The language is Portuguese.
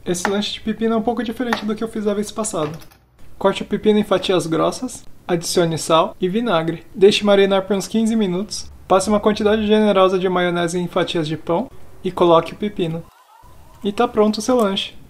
Esse lanche de pepino é um pouco diferente do que eu fiz a vez passada. Corte o pepino em fatias grossas, adicione sal e vinagre. Deixe marinar por uns 15 minutos. Passe uma quantidade generosa de maionese em fatias de pão e coloque o pepino. E tá pronto o seu lanche.